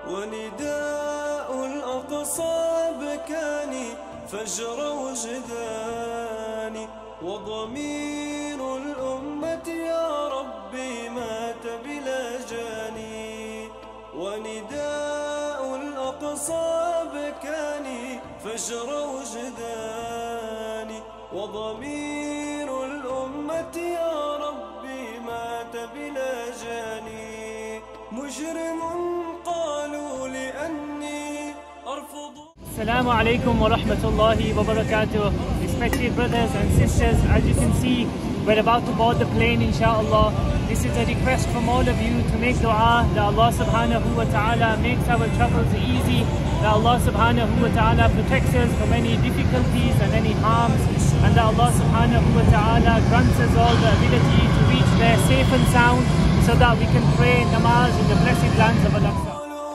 ونداء الأقصى بكاني فجر وجداني، وضمير الأمة يا ربي مات بلا جاني. ونداء الأقصى بكاني فجر وجداني، وضمير الأمة يا ربي مات بلا جاني. مجرم قالوا لأني أرفض. Assalamu alaikum wa rahmatullahi wa barakatuh. Respected brothers and sisters, as you can see, we're about to board the plane inshallah. This is a request from all of you to make dua that Allah subhanahu wa ta'ala makes our travels easy, that Allah subhanahu wa ta'ala protects us from any difficulties and any harms, and that Allah subhanahu wa ta'ala grants us all the ability to reach there safe and sound so that we can pray namaz in the blessed lands of Al-Aqsa.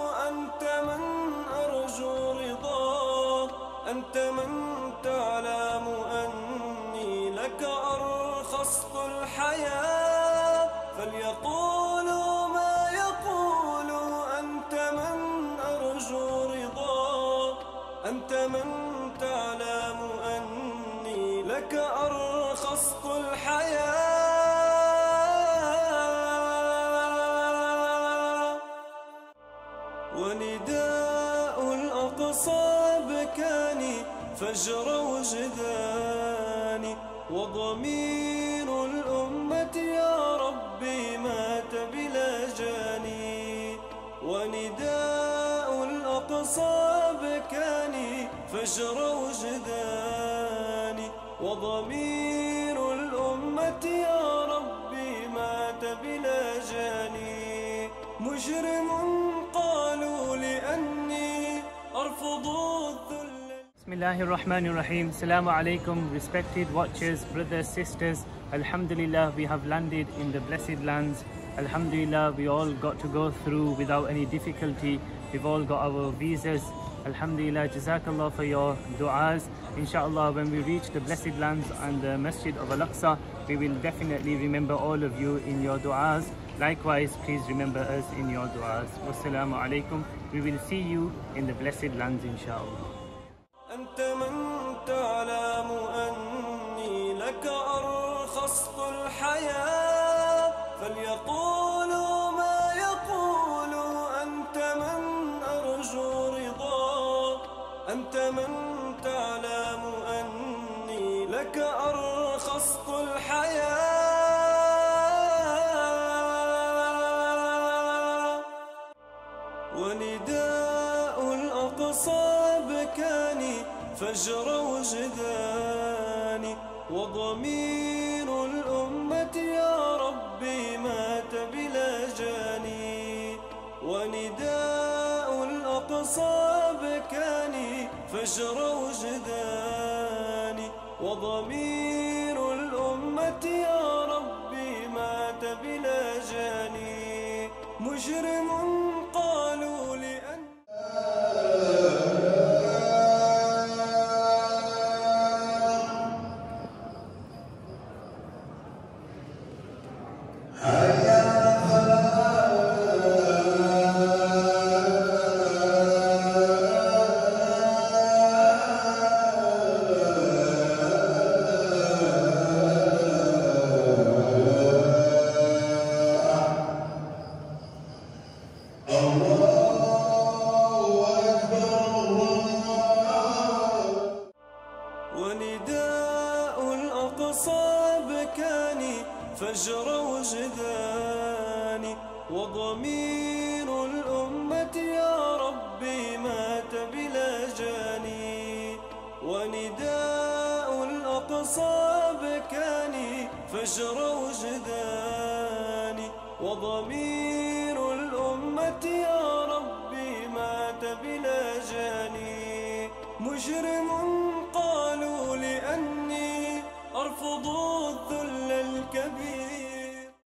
أنت من تعلم أني لك أرخصت الحياة، فليقولوا ما يقولوا. أنت من أرجو رضا، أنت من تعلم أني لك أرخصت الحياة. ونداء الأقصى بكاني فجر وجداني، وضمير الأمة يا ربي مات بلا جاني. ونداء الأقصى بكاني فجر وجداني، وضمير الأمة يا ربي مات بلا جاني. مجرم قالوا لأني أرفض الذل. Bismillahir Rahmanir Rahim. Assalamu alaikum, respected watchers, brothers, sisters. Alhamdulillah, we have landed in the blessed lands. Alhamdulillah, we all got to go through without any difficulty. We've all got our visas. Alhamdulillah, Jazakallah for your du'as. Inshallah, when we reach the blessed lands and the Masjid of Al-Aqsa, we will definitely remember all of you in your du'as. Likewise, please remember us in your du'as. Wassalamu alaikum. We will see you in the blessed lands, inshallah. أنت من تعلم أني لك أرخصت الحياة، فليقولوا ما يقولوا. أنت من أرجو رضا، أنت من تعلم أني لك أرخصت الحياة. ونداء الأقصى بكاني فجر وجداني، وضمير الأمة يا ربي مات بلا جاني. ونداء الأقصى بكاني فجر وجداني، وضمير الأمة يا ربي مات بلا جاني. مجرم قالوا لأن ونداء الأقصى بكاني فجر وجداني، وضمير الأمة يا ربي مات بلا جاني. ونداء الأقصى بكاني فجر وجداني، وضمير الأمة يا